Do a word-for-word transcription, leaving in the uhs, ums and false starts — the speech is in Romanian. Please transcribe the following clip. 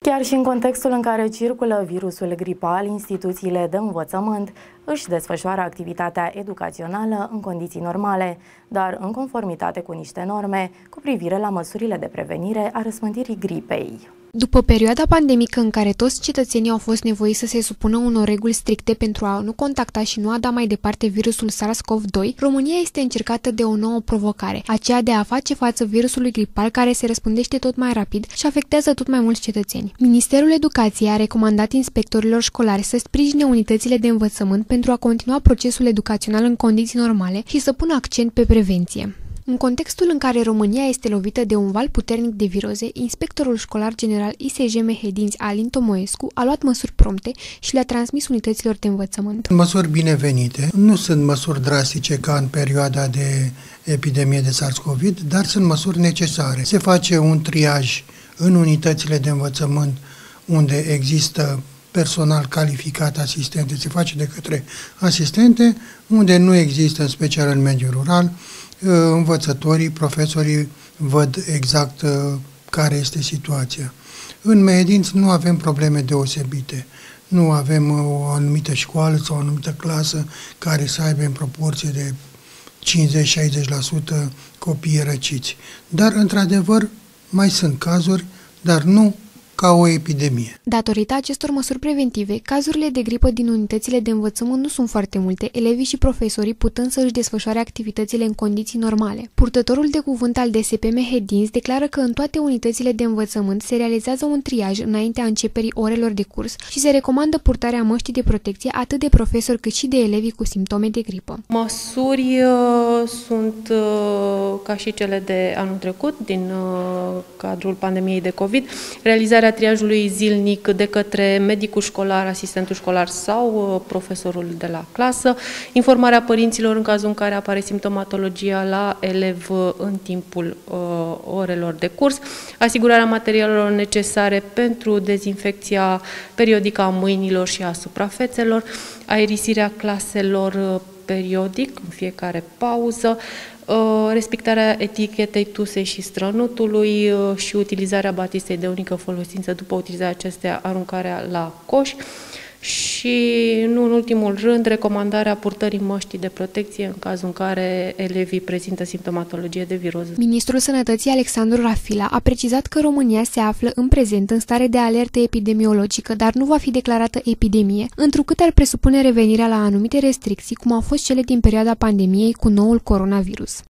Chiar și în contextul în care circulă virusul gripal, instituțiile de învățământ își desfășoară activitatea educațională în condiții normale, dar în conformitate cu niște norme cu privire la măsurile de prevenire a răspândirii gripei. După perioada pandemică în care toți cetățenii au fost nevoiți să se supună unor reguli stricte pentru a nu contacta și nu a da mai departe virusul SARS-CoV doi, România este încercată de o nouă provocare, aceea de a face față virusului gripal care se răspândește tot mai rapid și afectează tot mai mulți cetățeni. Ministerul Educației a recomandat inspectorilor școlari să sprijine unitățile de învățământ pentru a continua procesul educațional în condiții normale și să pună accent pe prevenție. În contextul în care România este lovită de un val puternic de viroze, inspectorul școlar general I S J Mehedinți Alin Tomoescu a luat măsuri prompte și le-a transmis unităților de învățământ. Măsuri binevenite. Nu sunt măsuri drastice ca în perioada de epidemie de SARS-CoV, dar sunt măsuri necesare. Se face un triaj în unitățile de învățământ unde există personal calificat, asistente, se face de către asistente, unde nu există, în special în mediul rural, învățătorii, profesorii văd exact care este situația. În Mehedinți nu avem probleme deosebite. Nu avem o anumită școală sau o anumită clasă care să aibă în proporție de cincizeci la șaizeci la sută copii răciți. Dar, într-adevăr, mai sunt cazuri, dar nu ca o epidemie. Datorită acestor măsuri preventive, cazurile de gripă din unitățile de învățământ nu sunt foarte multe, elevii și profesorii putând să își desfășoare activitățile în condiții normale. Purtătorul de cuvânt al D S P Mehedinți declară că în toate unitățile de învățământ se realizează un triaj înaintea începerii orelor de curs și se recomandă purtarea măștii de protecție atât de profesori cât și de elevii cu simptome de gripă. Măsuri uh, sunt uh, ca și cele de anul trecut, din uh, cadrul pandemiei de COVID, realizarea triajului zilnic de către medicul școlar, asistentul școlar sau profesorul de la clasă, informarea părinților în cazul în care apare simptomatologia la elev în timpul uh, orelor de curs, asigurarea materialelor necesare pentru dezinfecția periodică a mâinilor și a suprafețelor, aerisirea claselor periodic, în fiecare pauză, respectarea etichetei tusei și strănutului și utilizarea batistei de unică folosință după utilizarea acestea, aruncarea la coș și, nu în ultimul rând, recomandarea purtării măștii de protecție în cazul în care elevii prezintă simptomatologie de viroză. Ministrul Sănătății Alexandru Rafila a precizat că România se află în prezent în stare de alertă epidemiologică, dar nu va fi declarată epidemie, întrucât ar presupune revenirea la anumite restricții, cum au fost cele din perioada pandemiei cu noul coronavirus.